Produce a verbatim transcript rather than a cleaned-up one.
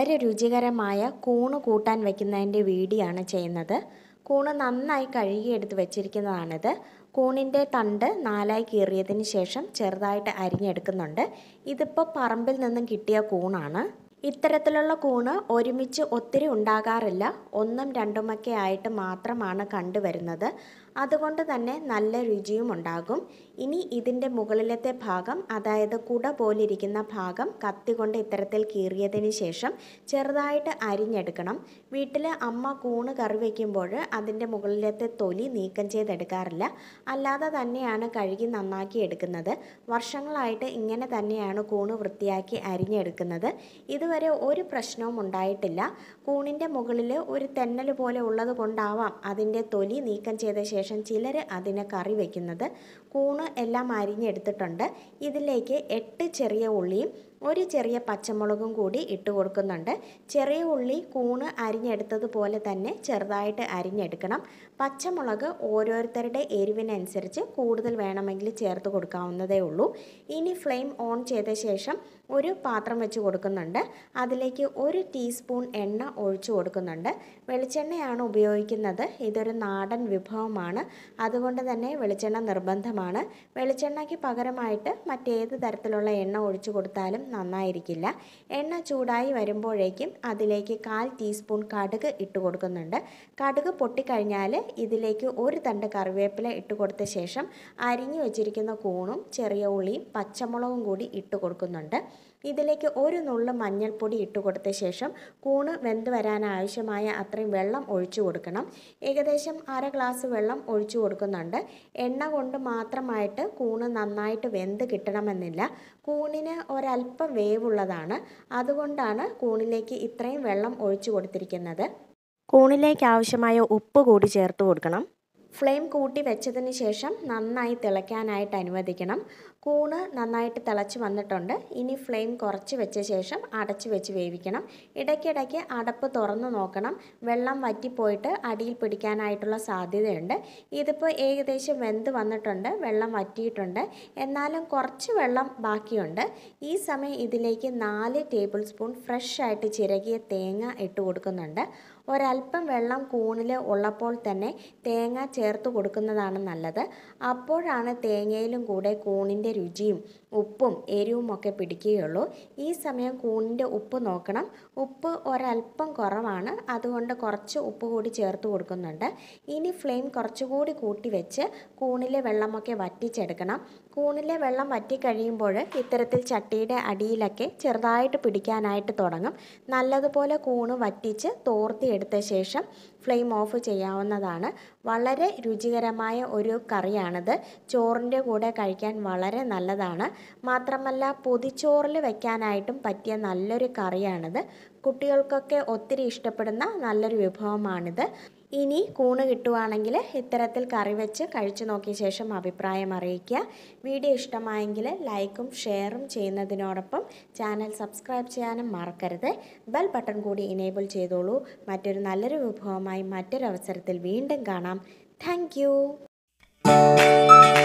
വളരെ രുചികരമായ കൂണ് കൂട്ടാൻ വയ്ക്കുന്നതിൻ്റെ വീഡിയോ ആണ് ചെയ്യുന്നത്. കൂണ് നന്നായി കഴുകിയെടുത്ത് വെച്ചിരിക്കുന്നതാണിത്. കൂണിൻ്റെ തണ്ട് നാലായി കീറിയതിന് ശേഷം ചെറുതായിട്ട് അരിഞ്ഞെടുക്കുന്നുണ്ട്. ഇതിപ്പോൾ പറമ്പിൽ നിന്നും കിട്ടിയ കൂണാണ്. ഇത്തരത്തിലുള്ള കൂണ് ഒരുമിച്ച് ഒത്തിരി ഉണ്ടാകാറില്ല. ഒന്നും രണ്ടുമൊക്കെ ആയിട്ട് മാത്രമാണ് കണ്ടുവരുന്നത്. അതുകൊണ്ട് തന്നെ നല്ല രുചിയും ഉണ്ടാകും. ഇനി ഇതിൻ്റെ മുകളിലത്തെ ഭാഗം, അതായത് കുട പോലിരിക്കുന്ന ഭാഗം കത്തി കൊണ്ട് ഇത്തരത്തിൽ കീറിയതിന് ശേഷം ചെറുതായിട്ട് അരിഞ്ഞെടുക്കണം. വീട്ടിൽ അമ്മ കൂണ് കറി വയ്ക്കുമ്പോൾ അതിൻ്റെ മുകളിലത്തെ തൊലി നീക്കം ചെയ്തെടുക്കാറില്ല. അല്ലാതെ തന്നെയാണ് കഴുകി നന്നാക്കി എടുക്കുന്നത്. വർഷങ്ങളായിട്ട് ഇങ്ങനെ തന്നെയാണ് കൂണ് വൃത്തിയാക്കി അരിഞ്ഞെടുക്കുന്നത്. ഇതുവരെ ഒരു പ്രശ്നവും ഉണ്ടായിട്ടില്ല. കൂണിൻ്റെ മുകളിൽ ഒരു തെന്നൽ പോലെ ഉള്ളത് കൊണ്ടാവാം അതിൻ്റെ തൊലി നീക്കം ചെയ്ത ശേഷം ചിലർ അതിനെ കറി വയ്ക്കുന്നത്. കൂണ് എല്ലാം അരിഞ്ഞെടുത്തിട്ടുണ്ട്. ഇതിലേക്ക് എട്ട് ചെറിയ ഉള്ളിയും ഒരു ചെറിയ പച്ചമുളകും കൂടി ഇട്ട് കൊടുക്കുന്നുണ്ട്. ചെറിയ ഉള്ളി കൂണ് അരിഞ്ഞെടുത്തതുപോലെ തന്നെ ചെറുതായിട്ട് അരിഞ്ഞെടുക്കണം. പച്ചമുളക് ഓരോരുത്തരുടെ എരിവിനനുസരിച്ച് കൂടുതൽ വേണമെങ്കിൽ ചേർത്ത് കൊടുക്കാവുന്നതേ ഉള്ളൂ. ഇനി ഫ്ലെയിം ഓൺ ചെയ്ത ശേഷം ഒരു പാത്രം വെച്ച് കൊടുക്കുന്നുണ്ട്. അതിലേക്ക് ഒരു ടീസ്പൂൺ എണ്ണ ഒഴിച്ചു കൊടുക്കുന്നുണ്ട്. വെളിച്ചെണ്ണയാണ് ഉപയോഗിക്കുന്നത്. ഇതൊരു നാടൻ വിഭവമാണ്. അതുകൊണ്ട് തന്നെ വെളിച്ചെണ്ണ നിർബന്ധമാണ്. വെളിച്ചെണ്ണയ്ക്ക് പകരമായിട്ട് മറ്റേത് തരത്തിലുള്ള എണ്ണ ഒഴിച്ചു കൊടുത്താലും നന്നായിരിക്കില്ല. എണ്ണ ചൂടായി വരുമ്പോഴേക്കും അതിലേക്ക് കാൽ ടീസ്പൂൺ കടുക് ഇട്ട് കൊടുക്കുന്നുണ്ട്. കടുക് പൊട്ടിക്കഴിഞ്ഞാൽ ഇതിലേക്ക് ഒരു തണ്ട് കറിവേപ്പില ഇട്ട് കൊടുത്ത ശേഷം അരിഞ്ഞു വെച്ചിരിക്കുന്ന കൂണും ചെറിയ ഉള്ളിയും പച്ചമുളകും കൂടി ഇട്ട് കൊടുക്കുന്നുണ്ട്. ഇതിലേക്ക് ഒരു നുള്ളു മഞ്ഞൾപ്പൊടി ഇട്ട് കൊടുത്ത ശേഷം കൂണ് വെന്ത് വരാൻ ആവശ്യമായ അത്രയും വെള്ളം ഒഴിച്ചു കൊടുക്കണം. ഏകദേശം അര ഗ്ലാസ് വെള്ളം ഒഴിച്ചു കൊടുക്കുന്നുണ്ട്. എണ്ണ കൊണ്ട് മാത്രമായിട്ട് കൂണ് നന്നായിട്ട് വെന്ത് കിട്ടണമെന്നില്ല. കൂണിന് ഒരല്പം വേവുള്ളതാണ്. അതുകൊണ്ടാണ് കൂണിലേക്ക് ഇത്രയും വെള്ളം ഒഴിച്ചു കൊടുത്തിരിക്കുന്നത്. കൂണിലേക്ക് ആവശ്യമായ ഉപ്പ് കൂടി ചേർത്ത് കൊടുക്കണം. ഫ്ലെയിം കൂട്ടി വെച്ചതിന് ശേഷം നന്നായി തിളയ്ക്കാനായിട്ട് അനുവദിക്കണം. കൂണ് നന്നായിട്ട് തിളച്ച് വന്നിട്ടുണ്ട്. ഇനി ഫ്ലെയിം കുറച്ച് വെച്ച ശേഷം അടച്ച് വെച്ച് വേവിക്കണം. ഇടയ്ക്കിടയ്ക്ക് അടപ്പ് തുറന്ന് നോക്കണം. വെള്ളം വറ്റിപ്പോയിട്ട് അടിയിൽ പിടിക്കാനായിട്ടുള്ള സാധ്യതയുണ്ട്. ഇതിപ്പോൾ ഏകദേശം വെന്ത് വന്നിട്ടുണ്ട്. വെള്ളം വറ്റിയിട്ടുണ്ട്. എന്നാലും കുറച്ച് വെള്ളം ബാക്കിയുണ്ട്. ഈ സമയം ഇതിലേക്ക് നാല് ടേബിൾ സ്പൂൺ ഫ്രഷ് ആയിട്ട് ചിരകിയ തേങ്ങ ഇട്ട് കൊടുക്കുന്നുണ്ട്. ഒരല്പം വെള്ളം കൂണിൽ ഉള്ളപ്പോൾ തന്നെ തേങ്ങ ചേർത്ത് കൊടുക്കുന്നതാണ് നല്ലത്. അപ്പോഴാണ് തേങ്ങയിലും കൂടെ കൂണിൻ്റെ രുചിയും ഉപ്പും എരിവും ഒക്കെ പിടിക്കുകയുള്ളൂ. ഈ സമയം കൂണിൻ്റെ ഉപ്പ് നോക്കണം. ഉപ്പ് ഒരല്പം കുറവാണ്. അതുകൊണ്ട് കുറച്ച് ഉപ്പ് കൂടി ചേർത്ത് കൊടുക്കുന്നുണ്ട്. ഇനി ഫ്ലെയിം കുറച്ചുകൂടി കൂട്ടി വെച്ച് കൂണിലെ വെള്ളമൊക്കെ വറ്റിച്ചെടുക്കണം. കൂണിലെ വെള്ളം വറ്റിക്കഴിയുമ്പോൾ ഇത്തരത്തിൽ ചട്ടിയുടെ അടിയിലൊക്കെ ചെറുതായിട്ട് പിടിക്കാനായിട്ട് തുടങ്ങും. നല്ലതുപോലെ കൂണ് വറ്റിച്ച് തോർത്തി എടുത്ത ശേഷം ഫ്ലെയിം ഓഫ് ചെയ്യാവുന്നതാണ്. വളരെ രുചികരമായ ഒരു കറിയാണിത്. ചോറിൻ്റെ കൂടെ കഴിക്കാൻ വളരെ നല്ലതാണ്. മാത്രമല്ല പൊതിച്ചോറിൽ വെക്കാനായിട്ടും പറ്റിയ നല്ലൊരു കറിയാണിത്. കുട്ടികൾക്കൊക്കെ ഒത്തിരി ഇഷ്ടപ്പെടുന്ന നല്ലൊരു വിഭവമാണിത്. ഇനി കൂണ് കിട്ടുവാണെങ്കിൽ ഇത്തരത്തിൽ കറി വെച്ച് കഴിച്ചു നോക്കിയ ശേഷം അഭിപ്രായം അറിയിക്കുക. വീഡിയോ ഇഷ്ടമായെങ്കിൽ ലൈക്കും ഷെയറും ചെയ്യുന്നതിനോടൊപ്പം ചാനൽ സബ്സ്ക്രൈബ് ചെയ്യാനും മറക്കരുത്. ബെൽ ബട്ടൺ കൂടി ഇനേബിൾ ചെയ്തോളൂ. മറ്റൊരു നല്ലൊരു വിഭവമായി മറ്റൊരവസരത്തിൽ വീണ്ടും കാണാം. Thank U.